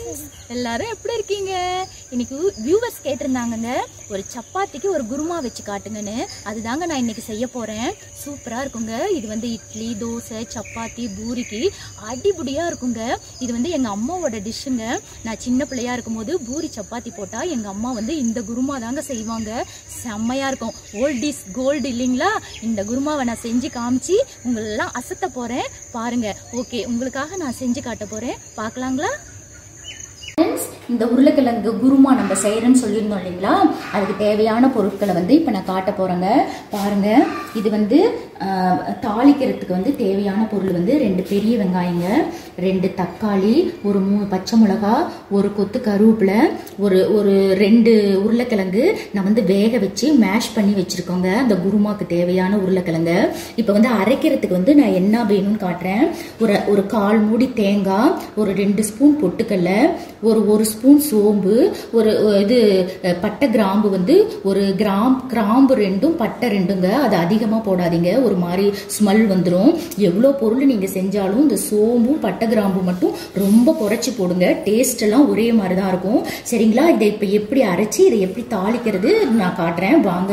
Friends எல்லாரும் எப்படி இருக்கீங்க? இன்னைக்கு வியூவர்ஸ் கேட்டிருந்தாங்கங்க ஒரு சப்பாத்திக்கு ஒரு குருமா வச்சு காட்டுங்கன்னு. அதுதாங்க நான் இன்னைக்கு செய்ய போறேன். சூப்பரா இருக்குங்க. இது வந்து இட்லி, தோசை, சப்பாத்தி, பூரிக்கு அடிபுடியா இருக்குங்க. இது வந்து எங்க அம்மாவோட டிஷ்ஷுங்க. நான் சின்ன பிள்ளையா இருக்கும்போது பூரி சப்பாத்தி போட்டா எங்க அம்மா வந்து இந்த குருமா தாங்க செய்வாங்க. செம்மையா இருக்கும். ஓல்ட் இஸ் கோல்டு இல்லைங்களா? இந்த குருமாவை நான் செஞ்சு காமிச்சு உங்களெல்லாம் அசத்த போறேன் பாருங்க. ஓகே, உங்களுக்காக நான் செஞ்சு காட்ட போறேன். பார்க்கலாங்களா? இந்த உருளைக்கிழங்கு குருமா நம்ம செய்யறோம்னு சொல்லியிருந்தோம் இல்லைங்களா? அதுக்கு தேவையான பொருட்களை வந்து இப்போ நான் காட்ட போறேங்க. பாருங்க, இது வந்து தாளிக்கிறதுக்கு வந்து தேவையான பொருள் வந்து 2 பெரிய வெங்காயங்க, 2 தக்காளி, ஒரு 3 பச்சை மிளகா, ஒரு கொத்து கருவேப்பிலை, ஒரு 2 உருளைக்கிழங்கு நான் வந்து வேக வச்சு மேஷ் பண்ணி வச்சிருக்கோங்க. அந்த குருமாக்கு தேவையான உருளைக்கிழங்கு. இப்போ வந்து அரைக்கிறதுக்கு வந்து நான் என்ன வேணும்னு காட்டுறேன். ஒரு 1/4 மூடி தேங்காய், ஒரு 2 ஸ்பூன் பொட்டுக்கடலை, ஒரு ஸ்பூன் சோம்பு, ஒரு இது பட்டை கிராம்பு வந்து ஒரு கிராம்பு 2ம் பட்டை 2ங்க. அது அதிகமாக போடாதீங்க, ஒரு மாதிரி ஸ்மெல் வந்துடும். எவ்வளோ பொருள் நீங்கள் செஞ்சாலும் இந்த சோம்பும் பட்டை கிராம்பு மட்டும் ரொம்ப குறைச்சி போடுங்க. டேஸ்ட் எல்லாம் ஒரே மாதிரி தான் இருக்கும். சரிங்களா? இதை இப்போ எப்படி அரைச்சி இதை எப்படி தாளிக்கிறது நான் காட்டுறேன் வாங்க.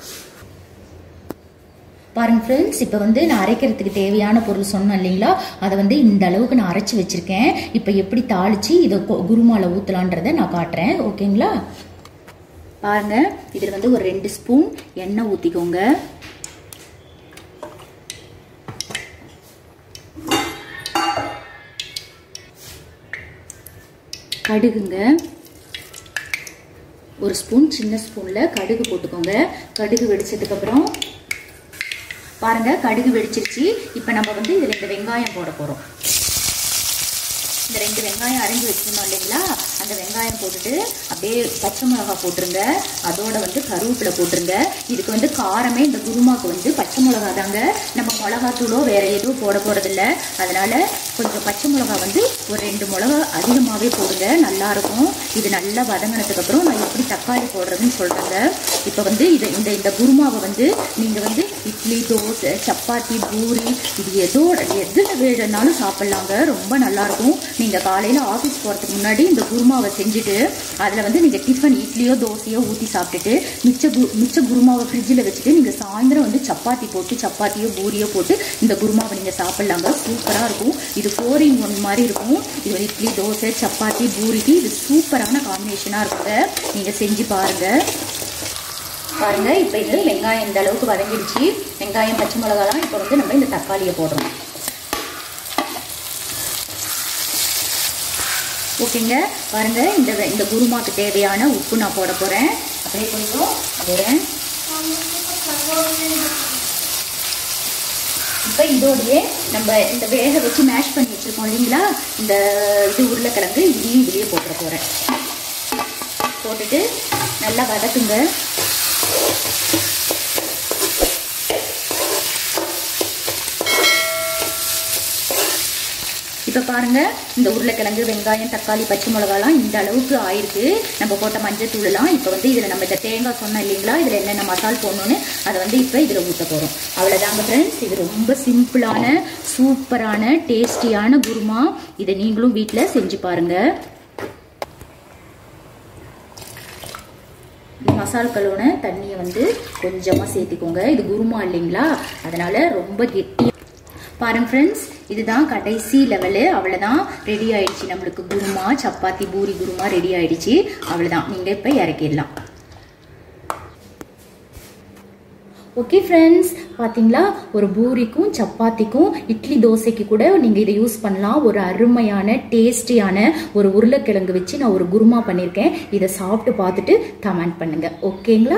பாருங்க ஃப்ரெண்ட்ஸ், இப்போ வந்து நான் அரைக்கிறதுக்கு தேவையான பொருள் சொன்னேன் இல்லைங்களா? அதை வந்து இந்த அளவுக்கு நான் அரைச்சி வச்சிருக்கேன். இப்போ எப்படி தாளிச்சு இதை குருமால ஊற்றலான்றதை நான் காட்டுறேன். ஓகேங்களா? பாருங்க, இதில் வந்து ஒரு 2 ஸ்பூன் எண்ணெய் ஊற்றிக்கோங்க. கடுகுங்க, ஒரு ஸ்பூன், சின்ன ஸ்பூன்ல கடுகு போட்டுக்கோங்க. கடுகு வெடிச்சதுக்கு அப்புறம் பாருங்க, கடுகு வெடிச்சிருச்சு. இப்போ நம்ம வந்து இதில் இந்த வெங்காயம் போட போகிறோம். இந்த 2 வெங்காயம் அரைஞ்சி வச்சுருந்தோம் இல்லைங்களா? அந்த வெங்காயம் போட்டுட்டு அப்படியே பச்சை மிளகா போட்டுருங்க. அதோட வந்து கருவேப்பிலை போட்டுருங்க. இதுக்கு வந்து காரமே இந்த குருமாவுக்கு வந்து பச்சை மிளகா தாங்க. நம்ம மிளகாத்தூளோ வேற எதுவும் போட போகிறதில்ல. அதனால கொஞ்சம் பச்சை மிளகா வந்து ஒரு 2 மிளகா அதிகமாகவே போடுங்க, நல்லாயிருக்கும். இது நல்லா வதங்கினதுக்கப்புறம் நான் எப்படி தக்காளி போடுறதுன்னு சொல்கிறேங்க. இப்போ வந்து இந்த குருமாவை வந்து நீங்கள் வந்து இட்லி, தோசை, சப்பாத்தி, பூரி இது எதில் வேணும்னாலும் சாப்பிட்லாங்க. ரொம்ப நல்லாயிருக்கும். நீங்கள் காலையில் ஆஃபீஸ் போகிறதுக்கு முன்னாடி இந்த குருமாவை செஞ்சுட்டு அதில் வந்து நீங்கள் டிஃபன் இட்லியோ தோசையோ ஊற்றி சாப்பிட்டுட்டு மிச்ச குருமாவை ஃப்ரிட்ஜில் வச்சுட்டு நீங்கள் சாயந்தரம் வந்து சப்பாத்தி போட்டு சப்பாத்தியோ பூரியோ போட்டு இந்த குருமாவை நீங்கள் சாப்பிட்லாங்க. சூப்பராக இருக்கும். இது 4 in 1 மாதிரி இருக்கும். இது வந்து இட்லி, தோசை, சப்பாத்தி, பூரிக்கு இது சூப்பரான காம்பினேஷனாக இருக்குங்க. நீங்கள் செஞ்சு பாருங்கள். பாருங்க, இப்போ இது வெங்காயம் இந்த அளவுக்கு வதங்கிடுச்சு. வெங்காயம், பச்சை மிளகாலாம். இப்போ வந்து நம்ம இந்த தக்காளியை போடுறோம். ஓகேங்க, பாருங்க, இந்த குருமாக்கு தேவையான உப்பு நான் போட போறேன். அப்படியே கொஞ்சம் போடுறேன். இப்போ இதோடையே நம்ம இந்த வேக வச்சு மேஷ் பண்ணி வச்சிருக்கோம் இல்லைங்களா? இந்த இது உருளைக்கிழங்கு இதையும் இதுலேயே போட்டுற போறேன். போட்டுட்டு நல்லா வதக்குங்க. இப்போ பாருங்க, இந்த உருளைக்கிழங்கு, வெங்காயம், தக்காளி, பச்சை மிளகாலாம் இந்த அளவுக்கு ஆயிருக்கு. நம்ம போட்ட மஞ்சள் தூளெல்லாம். இப்போ வந்து இதில் நம்ம இந்த தேங்காய் சொன்னோம் இல்லைங்களா? இதில் என்னென்ன மசால் போடணும்னு அதை வந்து இப்போ இதில் ஊற்ற போகிறோம். அவ்வளோதாங்க ஃப்ரெண்ட்ஸ். இது ரொம்ப சிம்பிளான சூப்பரான டேஸ்டியான குருமா. இதை நீங்களும் வீட்டில் செஞ்சு பாருங்க. மசால் கழுவுன தண்ணியை வந்து கொஞ்சமாக சேர்த்திக்கோங்க. இது குருமா இல்லைங்களா? அதனால ரொம்ப கெட்டி. பாருங்க ஃப்ரெண்ட்ஸ், இதுதான் கடைசி லெவலு. அவ்வளோதான், ரெடி ஆயிடுச்சு. நம்மளுக்கு குருமா, சப்பாத்தி, பூரி குருமா ரெடி ஆயிடுச்சு. அவ்வளோதான், நீங்கள் இப்போ இறக்கிடலாம். ஓகே ஃப்ரெண்ட்ஸ், பார்த்தீங்களா? ஒரு பூரிக்கும் சப்பாத்திக்கும் இட்லி தோசைக்கு கூட நீங்கள் இதை யூஸ் பண்ணலாம். ஒரு அருமையான டேஸ்டியான ஒரு உருளைக்கிழங்கு வச்சு நான் ஒரு குருமா பண்ணியிருக்கேன். இதை சாப்பிட்டு பார்த்துட்டு கமெண்ட் பண்ணுங்க. ஓகேங்களா?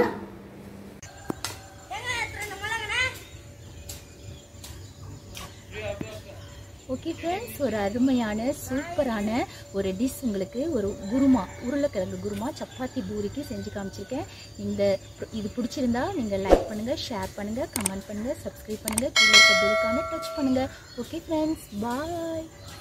ஓகே ஃப்ரெண்ட்ஸ், ஒரு அருமையான சூப்பரான ஒரு டிஷ் உங்களுக்கு ஒரு குருமா, உருளைக்கிழங்கு குருமா சப்பாத்தி பூரிக்கு செஞ்சு காமிச்சிருக்கேன். இது பிடிச்சிருந்தா நீங்கள் லைக் பண்ணுங்கள், ஷேர் பண்ணுங்கள், கமெண்ட் பண்ணுங்கள், சப்ஸ்கிரைப் பண்ணுங்கள், கீழே இருக்க பெல்லுக்கான டச் பண்ணுங்கள். ஓகே ஃப்ரெண்ட்ஸ், பாய்.